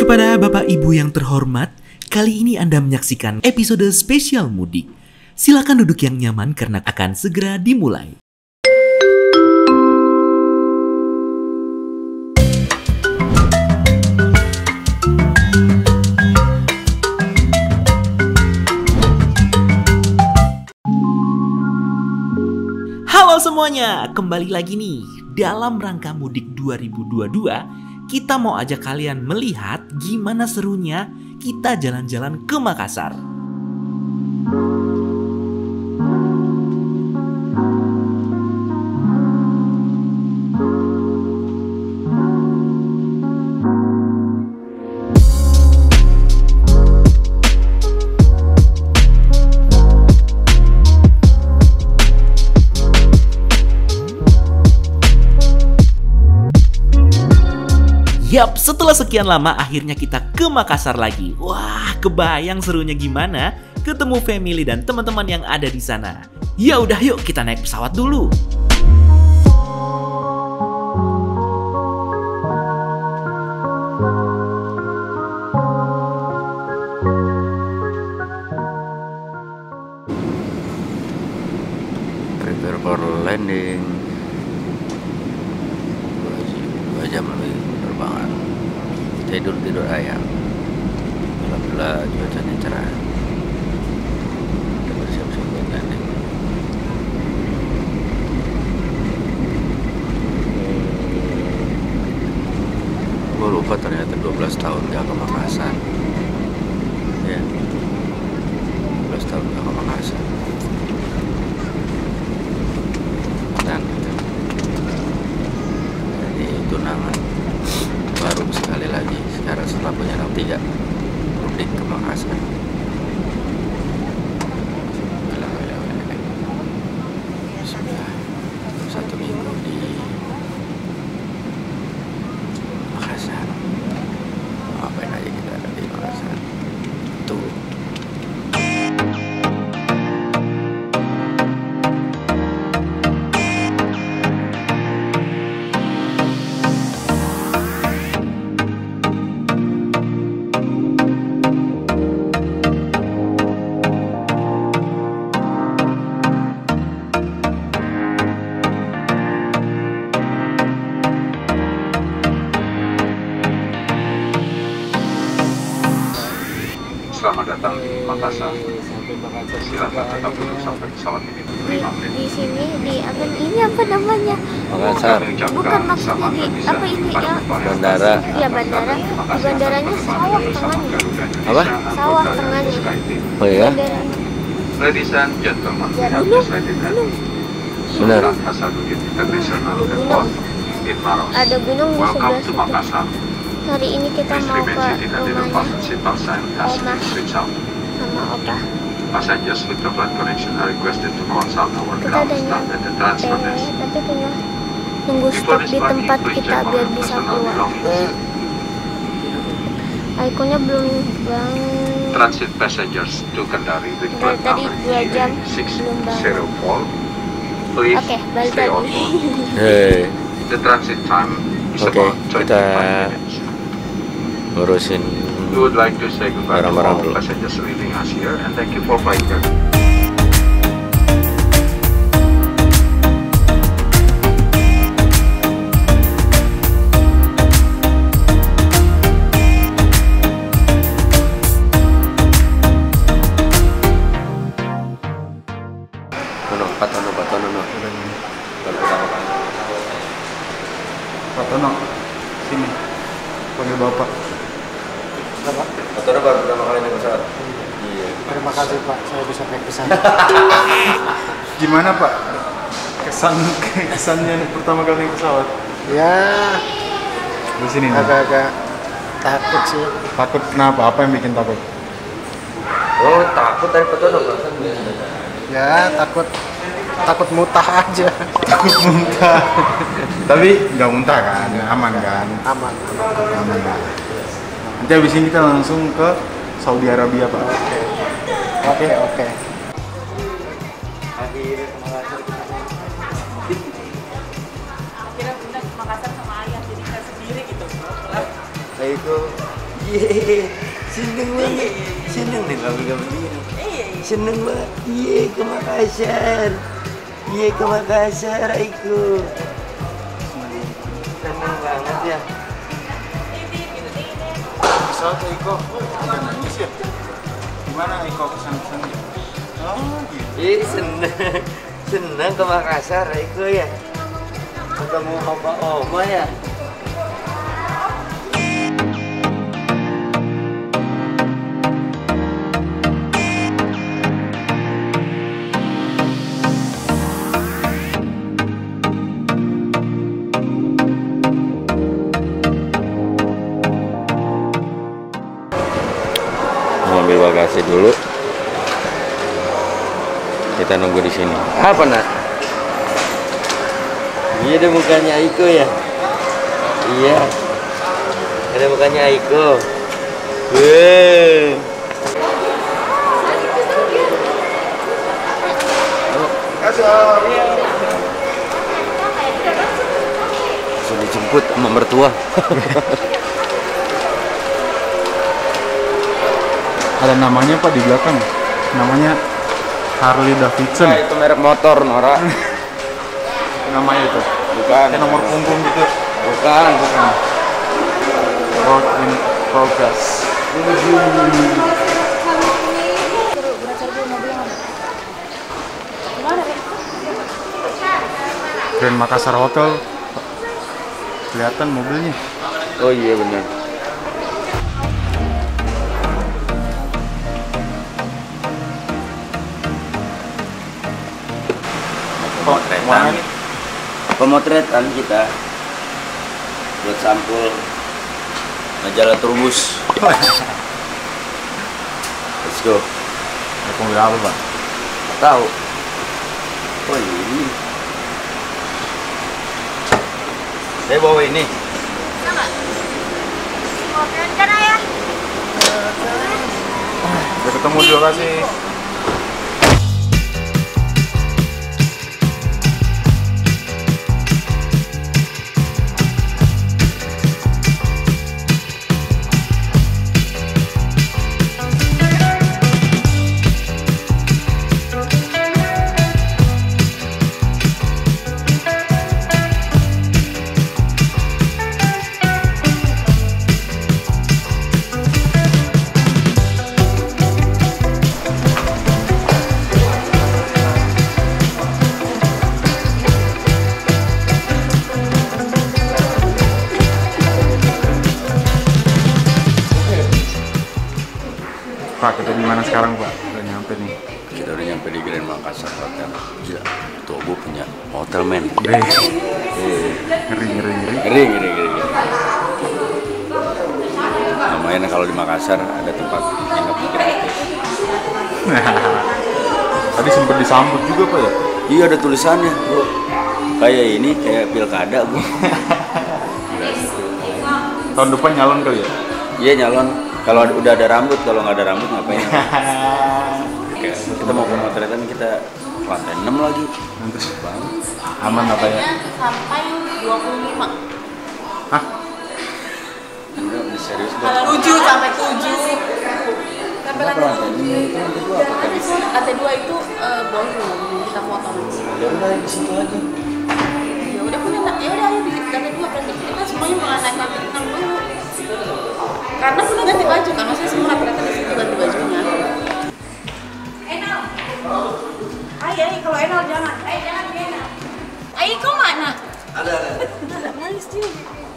Kepada Bapak Ibu yang terhormat, kali ini Anda menyaksikan episode spesial mudik. Silakan duduk yang nyaman karena akan segera dimulai. Halo semuanya, kembali lagi nih. Dalam rangka mudik 2022, kita mau ajak kalian melihat gimana serunya kita jalan-jalan ke Makassar. Yap, setelah sekian lama akhirnya kita ke Makassar lagi. Wah, kebayang serunya gimana ketemu family dan teman-teman yang ada di sana. Ya udah, yuk kita naik pesawat dulu. Prepare for landing. 2 jam lebih penerbangan. Tidur ayam. Alhamdulillah cuacanya cerah. Kita bersiap-siap buat landing. Gue lupa ternyata 12 tahun gak ke Makassar. Ya, 12 tahun gak ke Makassar. Dan jadi tunangan baru sekali lagi sekarang setelah punya anak 3 mudik ke Makassar. Sudah 1 minggu di Makassar. Ngapain aja kita ada di Makassar tuh. Selamat datang di Makassar. Silakan tetap duduk sampai pesawat ini 5 menit. Di sini ini apa namanya? Makassar. Bukan maksudnya apa ini ya? Bandara. Iya bandara. Di bandaranya sawah tengahnya. Apa? Sawah tengahnya. Oh ya? Bandaranya. Ladies and gentlemen, we Ya, have gunung, decided that gunung. Benar. Sultan Hasanuddin International Airport in Maros. Ada gunung di Welcome sebelah to situ. Makassar. Hari ini kita Please mau remain ke seated until the rumahnya fasten seatbelt sign has Oma. been switched out. sama opa. Passengers with the flight connection are requested to consult our Kita ground udah staff at the transfer desk. tapi punya nunggu Before stop di disembarking, tempat please kita check on biar your bisa personal keluar. belongings. Ikonnya belum bang. Transit passengers to Kendari with Dari flight tadi number 2 jam belum bangun. EA604. Please Oke, balik stay on lagi. board. Hei, The transit time is Oke, about 25 kita- minutes. ngurusin We would like to say goodbye to barang-barang all dulu. passengers leaving us here and thank you for flying here. Patono. Baru pertama kali. Pak Tono, sini. Panggil Bapak. Patono baru pertama kali naik pesawat. Iya. Terima kasih Pak, saya bisa naik ke sana. Gimana Pak? Kesannya pertama kali naik pesawat? Ya, Di sini nih. agak-agak takut sih. Takut kenapa? Apa yang bikin takut? Oh, takut dari Patono perasaan. Ya, takut muntah aja. Takut muntah. Tapi nggak muntah kan? Aman kan? Aman. Aman kan? Nanti habis ini kita langsung ke Saudi Arabia Pak. Oke. Akhirnya pindah ke Makassar sama ayah, jadi nggak sendiri gitu. Nah itu Yeay, seneng banget. Seneng nih kamu begini. Seneng banget. Yeay, ke Makassar. Yeay, ke Makassar, Aiko. Seneng banget ya. Bisa tuh Iko, udah nangis ya? Gimana Iko kesan-kesannya? Oh gitu. Seneng ke Makassar, Aiko ya. Ketemu opa-oma ya. Ambil bagasi dulu. Kita nunggu di sini. Apa nak? Iya ada mukanya Aiko ya. Iya. Ada mukanya Aiko. Sudah dijemput sama mertua. Ada namanya Pak di belakang. Namanya Harley Davidson. Nah, itu merek motor, Nora. Namanya itu. Bukan. Kayak nomor punggung gitu. Bukan. Road in progress. Grand Makassar Hotel. Kelihatan mobilnya. Oh iya benar. Pemotretan kita buat sampul majalah Turbus. Let's go. Mobil apa Pak? Tahu? Oh ini. Saya bawa ini. Udah ketemu di lokasi. Pak, kita di mana sekarang Pak? Udah nyampe nih. Kita udah nyampe di Grand Makassar Hotel. Gila, tuh gue punya hotel men. Ngeri. Lumayan kalau di Makassar ada tempat nginep gratis. Tadi sempat disambut juga Pak ya? Iya ada tulisannya bro. Kayak ini kayak pilkada bro. Tahun depan nyalon kali ya? Iya nyalon. Kalau udah ada rambut, kalau nggak ada rambut ngapain nyalon? Oke, kita mau pemotretan kita lantai 6 lagi. Nanti aman apa ya? Sampai 25. Hah? Enggak, udah serius banget. 7 sampai 7. Sampai lantai 7. Lantai 2 itu ballroom kita foto. Ya udah di situ aja. Ya udah punya ya udah ayo di lantai 2 berarti kita semuanya malah naik lantai 6 dulu. Karena perlu ganti baju kan, maksudnya semua rata-rata di situ ganti bajunya. Enal. Ayo, kalau Enal jangan. Jangan Enal. Ayo kau mana? Ada. Nangis dia.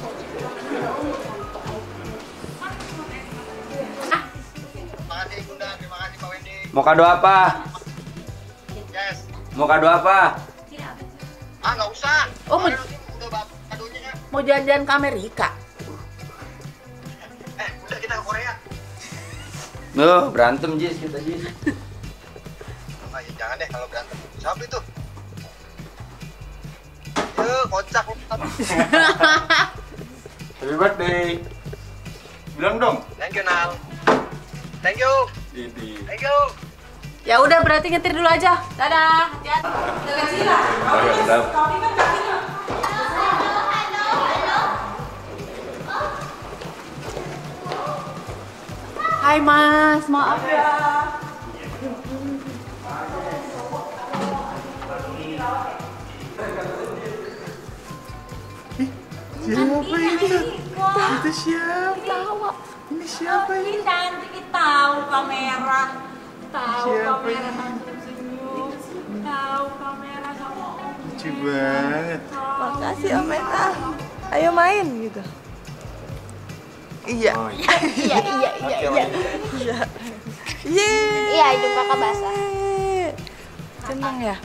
Mau kado apa? Yes. Mau kado apa? Ah, nggak usah. Oh, mau Kadonya. jalan-jalan ke Amerika. Udah kita ke Korea. Loh, berantem Jis kita Jis. Ah, ya jangan deh kalau berantem. Siapa itu? Kocak lu. Happy birthday. Bilang dong. Thank you, Nal. Thank you. Thank you. Ya udah berarti nyetir dulu aja. Dadah. Hati-hati. Kecil lah. Kopi kan kecil. Hai Mas, maaf ya. Siapa itu? Itu siapa? Ini siapa ini? Cantik, tahu kamera. Tahu Siapa kamera ini? senyum. Tahu kamera sama Om. Lucu banget. Makasih Om Meta. Ayo main gitu. Iya. Oh, iya. Iya, iya, iya, iya. Iya. Yeay. Iya, hidung kakak basah. Seneng ya?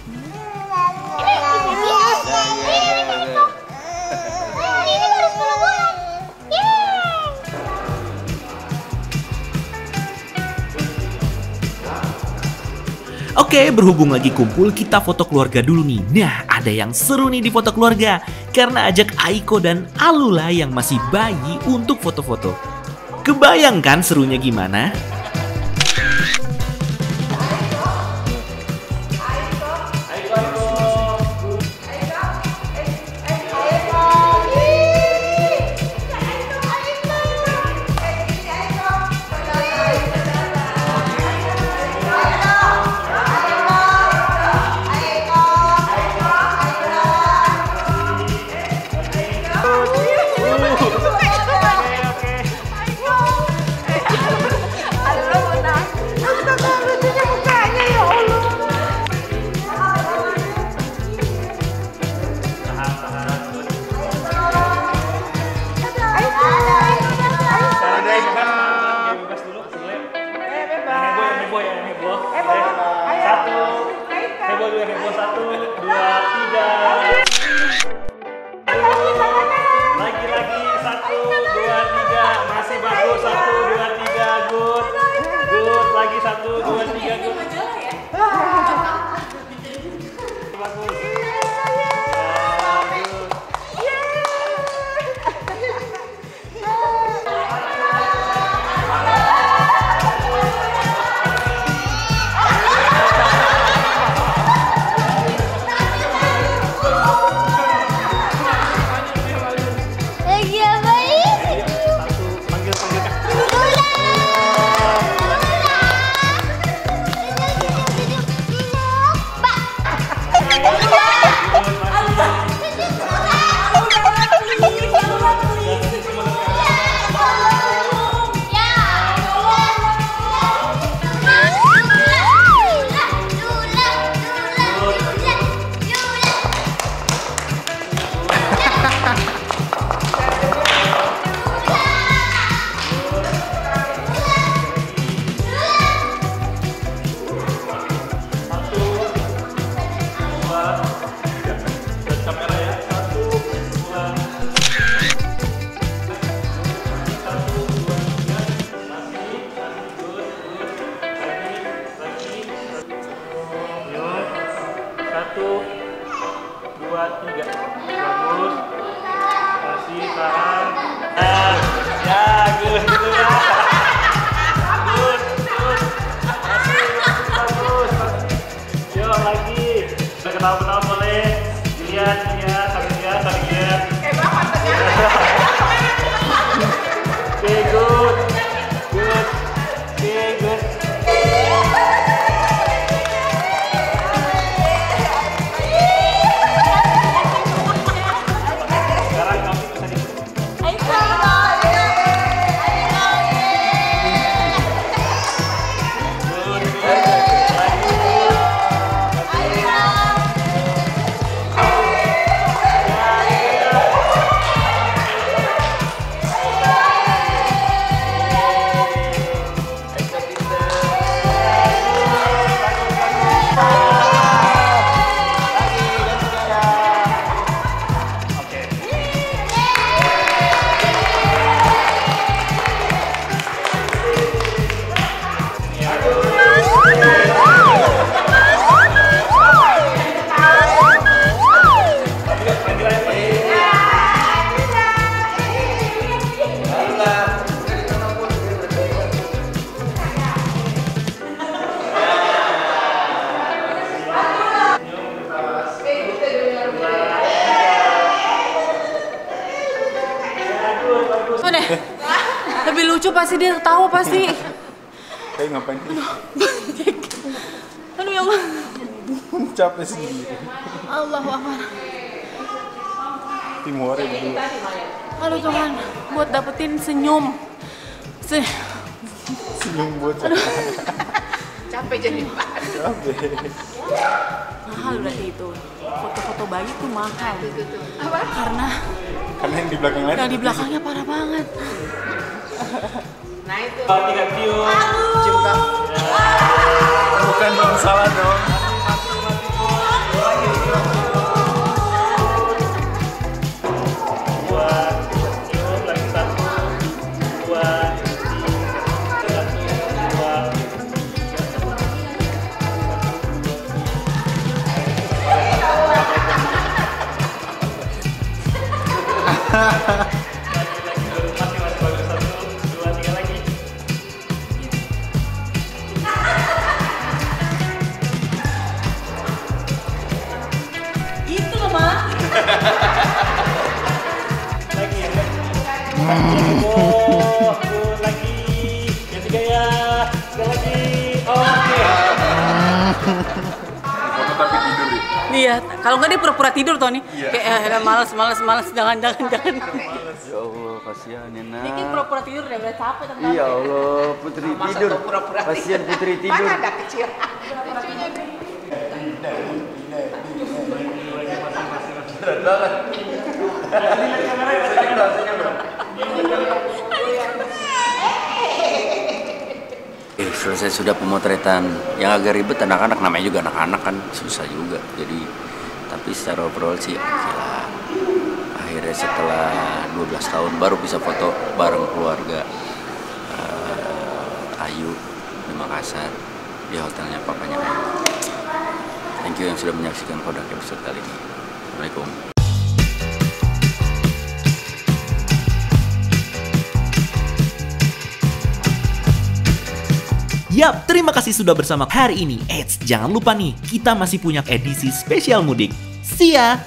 Ini baru 10 bulan. Yeay. Oke, berhubung lagi kumpul, kita foto keluarga dulu nih. Nah, ada yang seru nih di foto keluarga. Karena ajak Aiko dan Alula yang masih bayi untuk foto-foto. Kebayangkan serunya gimana? Lagi-lagi 1, 2, 3 masih bagus 1, 2, 3 good lagi 1, 2, 3 good bagus. Lagi apa ini? Panggil Kenal-kenal boleh lihat saling lihat okay, good okay, good sekarang kamu bisa Lebih lucu pasti dia ketawa pasti. Kayak ngapain? Aduh ya Allah. Capek sendiri. Allahu Akbar. Timur dulu. Aduh Tuhan, buat dapetin senyum. Senyum buat Capek jadi capek. mahal berarti itu. Foto-foto bayi tuh mahal. Apa? Karena yang di belakang lain. yang di belakangnya parah banget. Nah itu. 3 cium. Cium. Bukan dong, salah dong. Itu loh, Ma. Lagi ya. Oh, lagi. Yang 3 ya. Sekali lagi. Oke. Foto tapi tidur ya. Iya, kalau nggak dia pura-pura tidur Tony. Kayak malas, jangan. Ya Allah, kasihan ya nak. Dia kayak pura-pura tidur udah capek tentang. Ya Allah, Putri tidur. Kasihan Putri tidur. Mana ada kecil. Selesai sudah pemotretan. Yang agak ribet anak-anak, namanya juga anak-anak kan susah juga. Jadi tapi secara overall sih oke lah. Akhirnya setelah 12 tahun baru bisa foto bareng keluarga Ayu di Makassar di hotelnya papanya Ayu. Thank you yang sudah menyaksikan Kodak episode kali ini. Assalamualaikum. Yap, terima kasih sudah bersama hari ini. Eits, jangan lupa nih, kita masih punya edisi spesial mudik. See ya!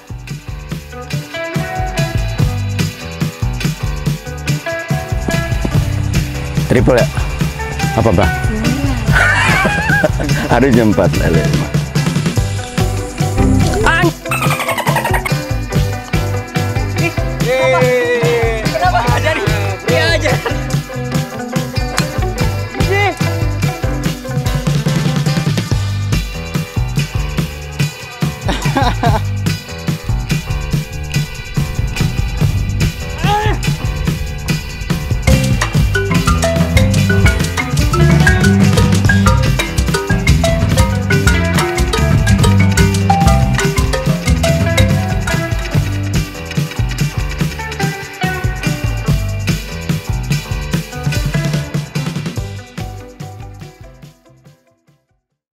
Triple ya? Apa bang? Hari jam 4 lele.